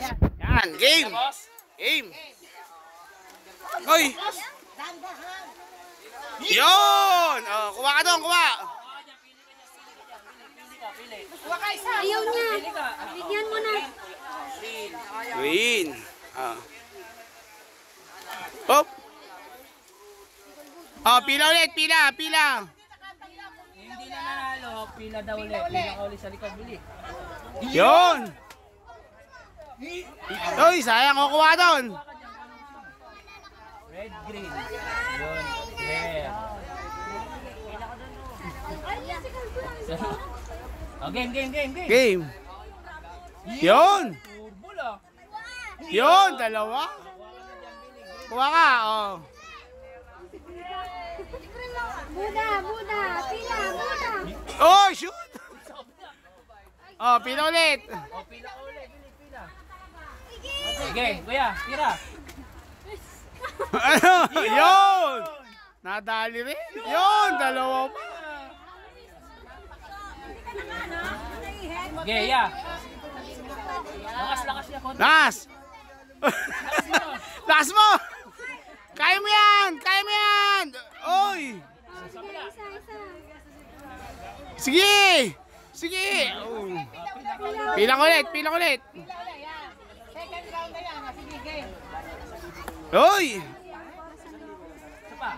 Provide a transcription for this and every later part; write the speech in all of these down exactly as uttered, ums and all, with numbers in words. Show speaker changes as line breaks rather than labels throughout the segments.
Yan, game. Game. Oy. Yun. Oh, kuha ka doon, kuha.
Ayaw niya. Bigyan mo na.
Win. Ah. Hop. Oh, pila ulit, pila, pila.
Hindi na nanalo, pila daw ulit. Pila ka ulit sa likod, bili.
Yun. Oy, sayang ko kuha doon.
Red, green. Yun. Yeah. Oh, game, game, game, game.
Game. Yun.
Furbol ah.
Yun, dalawa. Kuha ka, oh.
Buda, Buda. Pila, Buda.
Oh, shoot. Oh, pila ulit.
Oh, pila ka ulit, bili, pila. Sige, kuya, tira.
Ano? Yun. Nadali rin. Yun, dalawa pa.
Okay, yeah. Lakas-lakas niya, konti.
Nas. Lakas mo. Kaya mo yan. Kaya mo yan. Oy.
Isa, isa.
Sige. Sige. Oh. Pilang ulit. Pilang ulit.
Second round na yan. Sige, game.
Oy.
Isa pa.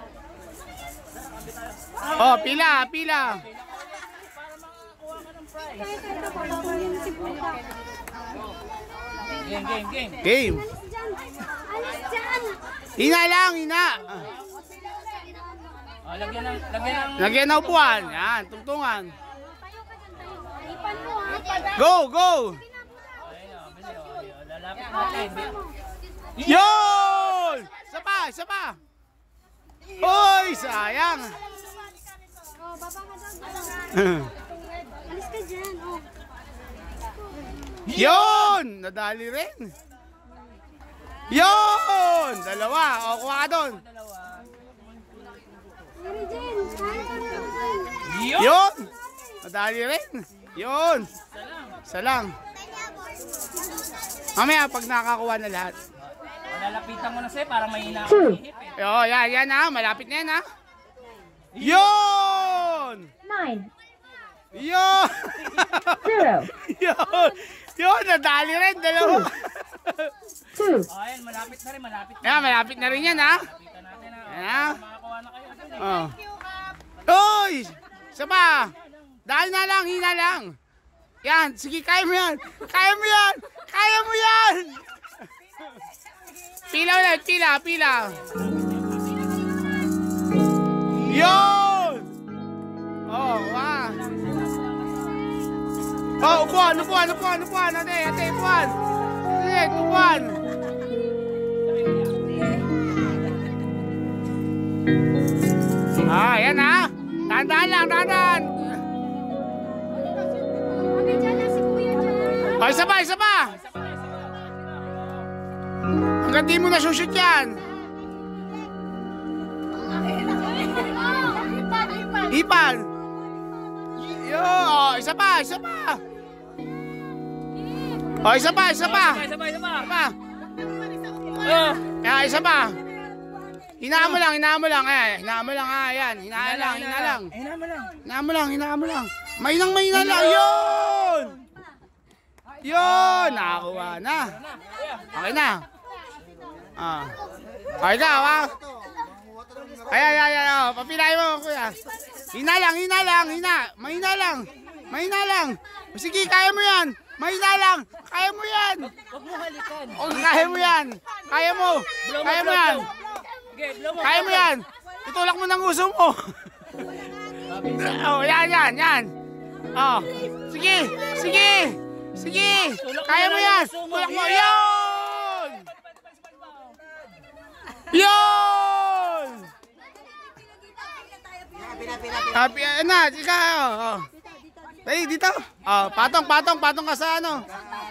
Oh, pila. Pila.
Kaya kaya papapulin si Buda.
Game, game, game.
Game.
Alis dyan. Alis dyan.
Hina lang. Hina.
Oh, lagyan ng, lagyan ng...
Lagyan na upuan. Yan. Tungtungan.
Tayo ka dyan, tayo. Ipan mo ha.
Go. Go.
Ayun, oh, bili, oh, ayun, lalapit natin.
Yun. Isa pa. Isa pa. Oy, sayang.
Oh, baba ka doon. baba. Alis ka dyan. Oh.
Yun. Nadali rin. Yun. Dalawa. O, kuha ka doon.
Mary Jane. Kaya ka na doon.
Yun. Nadali rin. Yun. Isa lang. Mamaya pag nakakuha na lahat.
Lalapitan mo na sa'yo para mahina ako ihip eh.
Yo, yan, yan ha. Malapit na yan ha. Yun.
Nine.
Yun.
Zero.
Yun. Yun. Nadali rin. Dalawa.
Two.
Oh, ayan, malapit na rin, malapit na.
Yan, malapit na rin yan ha.
Lapitan natin na.
Yan ha.
Makakuha na kayo.
Oh. Oy! Isa pa. Dahil na lang, hina lang. Yan, sige, kaya mo yan. Kaya mo yan. Kaya mo yan. Pila ulit, pila, pila. Yun! Oh, wow. Oh, upuan, upuan, upuan, upuan. Ate, ate, upuan. Sige, upuan. Ah, yan ha. Tandaan lang, tandaan.
Kami dyan na si Kuya dyan.
Oh, isa pa, isa pa. Hanggang di mo na shoot yan. Ipan. Yo, oh, isa pa, isa pa. Oh, isa pa, isa pa.
Isa pa, isa pa.
Isa pa.
Oh.
Kaya isa pa. Hinaan mo lang, hinaan mo lang. Eh, hinaan mo lang ha, yan. Hinaan lang, hinaan lang.
Hinaan mo lang.
Hinaan mo lang, hinaan mo lang. Mainang mahina lang. Yun! Yun! Nakakuha na. Okay na. Ah. Okay ka, ha? Ay, ay, ay, ay. Oh. Papilayin mo, kuya. Hina lang, hina lang, hina. Mahina lang. Mahina lang. Sige, kaya mo yan. Mahina lang. Kaya mo yan.
Huwag mo halikan.
O, kaya mo yan. Kaya mo. Kaya mo yan.
Okay, blow mo.
Kaya mo yan. Itulak mo ng uso mo. Oh, yan, yan, yan. Oh. Sige, sige. Sige. Kaya mo yan. Tulak mo. Yun! Yun! Happy, ano, ikaw. Oh. Ay, dito. Oh, patong, patong, patong ka sa ano.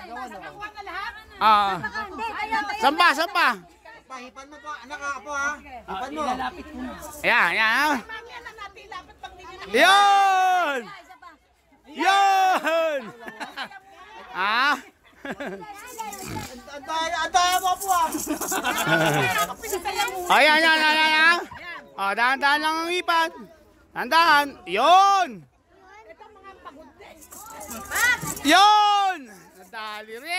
Ah. Sampa, sampa.
Pahipan mo po, anak ka po ha. Hipan mo.
Ilalapit mo.
Ayan, ayan. Yun! Yun! Ah?
Ang daya, ang daya mo po ah.
Ayan, ayan, ayan, ayan. O, dahan-dahan lang ang ipan. Dahan-dahan. Yun! Yun! Nadali rin.